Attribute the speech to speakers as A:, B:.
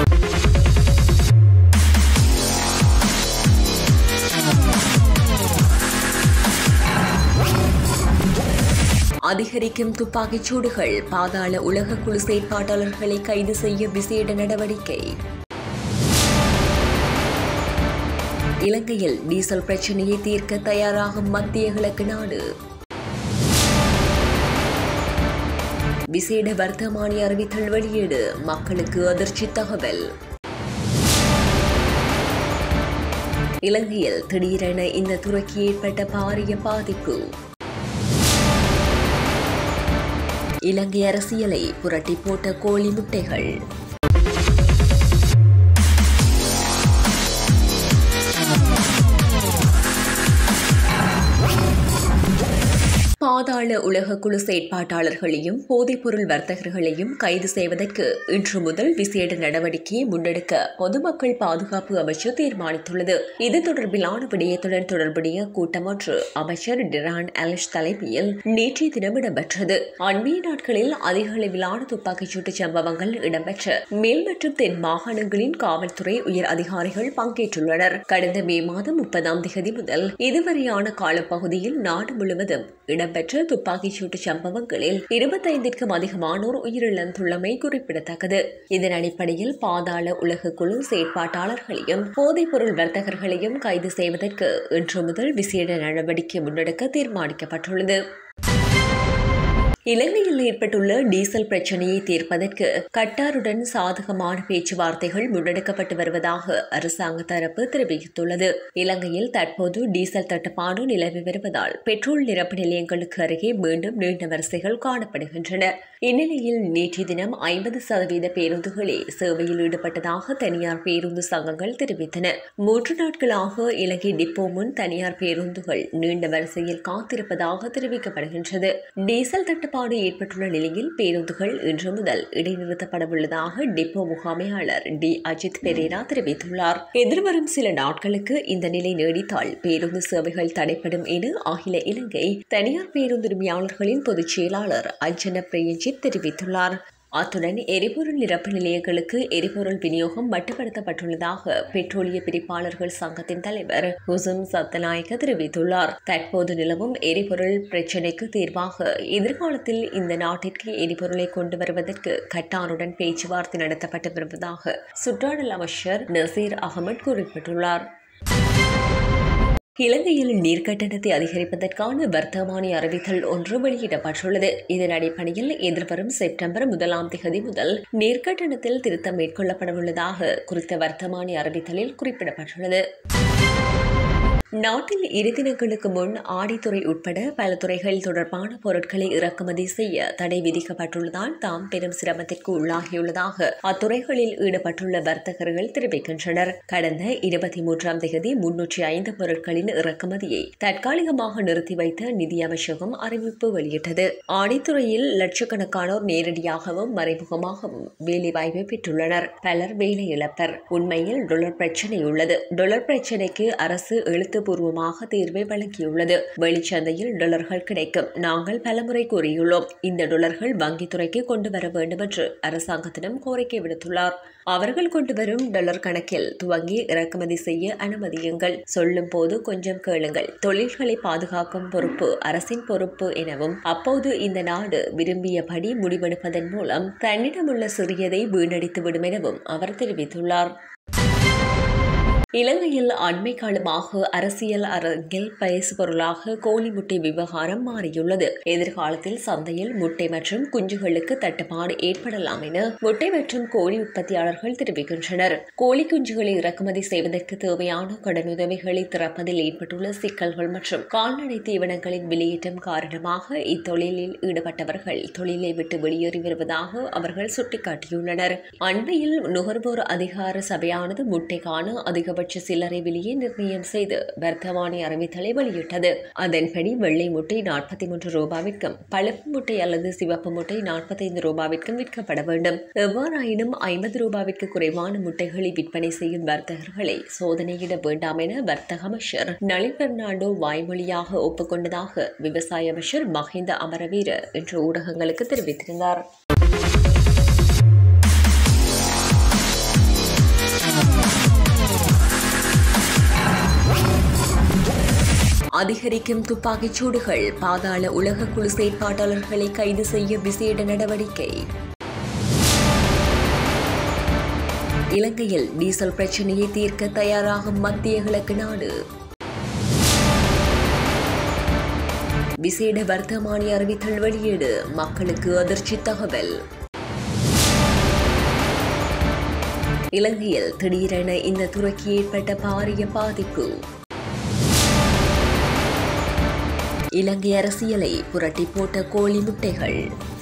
A: அதிகரிக்கும் துப்பாக்கிச் சூடுகள், பாதாள உலக குழு செயற்பாட்டாளர்களை கைது செய்ய விசேட நடவடிக்கை. இலங்கையில் டீசல் பிரச்சினையை தீர்க்க தயாராகும் மத்திய கிழக்கு நாடு. விசேட வர்த்தமானி அறிவித்தல் வெளியீடு, மக்களுக்கு அதிர்ச்சி தகவல். இலங்கையில் திடீரென இந்த துறைக்கு ஏற்பட்ட பாரிய பாதிப்பு. இலங்கை அரசியலை புரட்டி போட்ட கோழி முட்டைகள். பாதாள உலக குழு செயற்பாட்டாளர்களையும் போதைப்பொருள் வர்த்தகர்களையும் கைது செய்வதற்கு இன்று முதல் விசேட நடவடிக்கையை முன்னெடுக்க பொதுமக்கள் பாதுகாப்பு அமைச்சு தீர்மானித்துள்ளது. இது தொடர்பிலான விடயத்துடன் தொடர்புடைய கூட்டம் ஒன்று அமைச்சர் டிரான் அலிஷ் தலைமையில் நேற்றைய தினம் இடம்பெற்றது. அண்மைய நாட்களில் அதிக அளவிலான துப்பாக்கிச்சூட்டு சம்பவங்கள் இடம்பெற்ற மேல் மற்றும் தென் மாகாணங்களின் காவல்துறை உயர் அதிகாரிகள் பங்கேற்றுள்ளனர். கடந்த மே மாதம் 30ஆம் தேதி முதல் இதுவரையான காலப்பகுதியில் நாடு முழுவதும் இடம்பெற்ற துப்பாக்கிச் சூட்டு சம்பவங்களில் 25க்கும் அதிகமானோர் உயிரிழந்துள்ளமை குறிப்பிடத்தக்கது. இதன் அடிப்படையில் பாதாள உலக குழு செயற்பாட்டாளர்களையும் போதைப்பொருள் வர்த்தகர்களையும் கைது செய்வதற்கு இன்று முதல் விசேட நடவடிக்கை முன்னெடுக்க தீர்மானிக்கப்பட்டுள்ளது. இலங்கையில் ஏற்பட்டுள்ள டீசல் பிரச்சினையை தீர்ப்பதற்கு கட்டாருடன் சாதகமான பேச்சுவார்த்தைகள் முன்னெடுக்கப்பட்டு வருவதாக அரசாங்க தரப்பு தெரிவித்துள்ளது. இலங்கையில் தற்போது டீசல் தட்டுப்பாடு நிலவி வருவதால் பெட்ரோல் நிரப்பு நிலையங்களுக்கு அருகே மீண்டும் நீண்ட வரிசைகள் காணப்படுகின்றன. இந்நிலையில் நேற்றைய தினம் 50% பேருந்துகளே சேவையில் ஈடுபட்டதாக தனியார் பேருந்து சங்கங்கள் தெரிவித்தன. 3 நாட்களாக இலங்கை டிப்போ முன் தனியார் பேருந்துகள் நீண்ட வரிசையில் காத்திருப்பதாக தெரிவிக்கப்படுகின்றது. டீசல் தட்டுப்பாடு ஏற்பட்டுள்ள நிலையில் பேருந்துகள் இன்று முதல் இடைநிறுத்தப்படவுள்ளதாக டிப்போ முகாமையாளர் டி அஜித் பெரேரா தெரிவித்துள்ளார். எதிர்வரும் சில நாட்களுக்கு இந்த நிலை நீடித்தால் பேருந்து சேவைகள் தடைப்படும் என அகில இலங்கை தனியார் பேருந்துரிமையாளர்களின் பொதுச் செயலாளர் அஞ்சன பிரியஞ்சித் தெரிவித்துள்ளார். அத்துடன் எரிபொருள் நிரப்பு நிலையங்களுக்கு எரிபொருள் விநியோகம் மட்டுப்படுத்தப்பட்டுள்ளதாக பெட்ரோலிய பிரிப்பாளர்கள் சங்கத்தின் தலைவர் ஹுசும் சத்தநாயக்க தெரிவித்துள்ளார். தற்போது நிலவும் எரிபொருள் பிரச்சினைக்கு தீர்வாக எதிர்காலத்தில் இந்த நாட்டிற்கு எரிபொருளை கொண்டு வருவதற்கு கட்டாருடன் பேச்சுவார்த்தை நடத்தப்பட்டு வருவதாக சுற்றாடல் அமைச்சர் நசீர் அகமது குறிப்பிட்டுள்ளார். இலங்கையில் நீர்க்கட்டணத்தை அதிகரிப்பதற்கான வர்த்தமானி அறிவித்தல் ஒன்று வெளியிடப்பட்டுள்ளது. இதன் அடிப்படையில் எதிர்வரும் செப்டம்பர் 1ஆம் தேதி முதல் நீர்க்கட்டணத்தில் திருத்தம் மேற்கொள்ளப்படவுள்ளதாக குறித்த வர்த்தமானி அறிவித்தலில் குறிப்பிடப்பட்டுள்ளது. நாட்டில் 2 தினங்களுக்கு முன் ஆடித்துறை உட்பட பல துறைகள் தொடர்பான பொருட்களை இறக்குமதி செய்ய தடை விதிக்கப்பட்டுள்ளதால் தாம் பெரும் சிரமத்திற்கு உள்ளாகியுள்ளதாக அத்துறைகளில் ஈடுபட்டுள்ள வர்த்தகர்கள் தெரிவிக்கின்றனர். கடந்த 23ஆம் தேதி 305 பொருட்களின் இறக்குமதியை தற்காலிகமாக நிறுத்தி வைத்த நிதி அமைச்சகம் அறிவிப்பு வெளியிட்டது. ஆடித்துறையில் லட்சக்கணக்கானோர் நேரடியாகவும் மறைமுகமாகவும் வேலைவாய்ப்பை பெற்றுள்ளனர். பலர் வேலை இழப்பர். உண்மையில் டொலர் பிரச்சினை உள்ளது. டொலர் பிரச்சினைக்கு அரசு பூர்வமாக தீர்வை வழங்கியுள்ளது. வெளிச்சந்தையில் டாலர்கள் கிடைக்கும். நாங்கள் பலமுறை கூறியுள்ளோம். இந்த டாலர்கள் வங்கித்துறைக்கு கொண்டு வர வேண்டும் என்று அரசாங்கத்திடம் கோரிக்கை விடுத்துள்ளார். அவர்கள் கொண்டு வரும் டாலர் கணக்கில் துவங்கி இறக்குமதி செய்ய அனுமதியுங்கள். சொல்லும் போது கொஞ்சம் கேளுங்கள். தொழில்களை பாதுகாக்கும் பொறுப்பு அரசின் பொறுப்பு எனவும் அப்போது இந்த நாடு விரும்பியபடி முடிவெடுப்பதன் மூலம் தன்னிடமுள்ள சிறியதை வீணடித்துவிடும் எனவும் அவர் தெரிவித்துள்ளார். இலங்கையில் அண்மை காலமாக அரசியல் அரங்கில் பேசுபொருளாக கோழி முட்டை விவகாரம் மாறியுள்ளது. எதிர்காலத்தில் சந்தையில் முட்டை மற்றும் குஞ்சுகளுக்கு தட்டுப்பாடு ஏற்படலாம் என முட்டை மற்றும் கோழி உற்பத்தியாளர்கள் தெரிவிக்கின்றனர். கோழி குஞ்சுகளை இறக்குமதி செய்வதற்கு தேவையான கடனுதவிகளை திறப்பதில் ஏற்பட்டுள்ள சிக்கல்கள் மற்றும் கால்நடை தீவனங்களின் வெளியேற்றம் காரணமாக இத்தொழிலில் ஈடுபட்டவர்கள் தொழிலை விட்டு வெளியேறி வருவதாக அவர்கள் சுட்டிக்காட்டியுள்ளனர். அண்மையில் நுகர்வோர் அதிகார சபையானது முட்டைக்கான அதிக சில்லறை விலையை நிர்ணயம் செய்து வர்த்தமானி அறிவித்தலை வெளியிட்டது. அதன்படி வெள்ளை முட்டை 43 ரூபாவிற்கும் பழுப்பு முட்டை அல்லது சிவப்பு முட்டை 45 ரூபாவிற்கும் விற்கப்பட வேண்டும். எவ்வாறாயினும் 50 ரூபாவிற்கு குறைவான முட்டைகளை விற்பனை செய்யும் வர்த்தகர்களை சோதனையிட வேண்டாம் என வர்த்தக அமைச்சர் நளின் பெர்னாண்டோ வாய்மொழியாக ஒப்புக்கொண்டதாக விவசாய அமைச்சர் மஹிந்த அமரவீர இன்று ஊடகங்களுக்கு தெரிவித்திருந்தார். அதிகரிக்கும் துப்பாக்கிச் சூடுகள், பாதாள உலக குழு செயற்பாட்டாளர்களை கைது செய்ய விசேட நடவடிக்கை. இலங்கையில் டீசல் பிரச்சினையை தீர்க்க தயாராகும் மத்திய கிழக்கு நாடு. விசேட வர்த்தமானி அறிவித்தல் வெளியீடு, மக்களுக்கு அதிர்ச்சி தகவல். இலங்கையில் திடீரென இந்த துறைக்கு ஏற்பட்ட பாரிய பாதிப்பு. இலங்கை அரசியலை புரட்டி போட்ட கோழி முட்டைகள்.